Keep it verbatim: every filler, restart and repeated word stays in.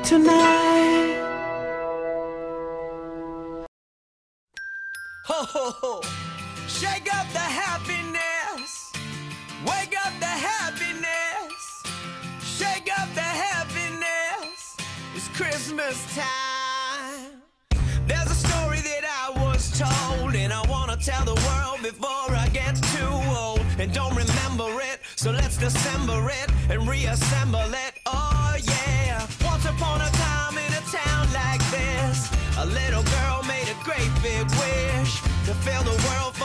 tonight. Ho, ho, ho. Shake up the happiness. Wake up the happiness. Shake up the happiness. It's Christmas time. There's a story that I was told, and I wanna tell the world before I get too old. And don't remember it, so let's dissemble it and reassemble it. Oh yeah. Once upon a time in a town like this, a little girl made a great big wish to fill the world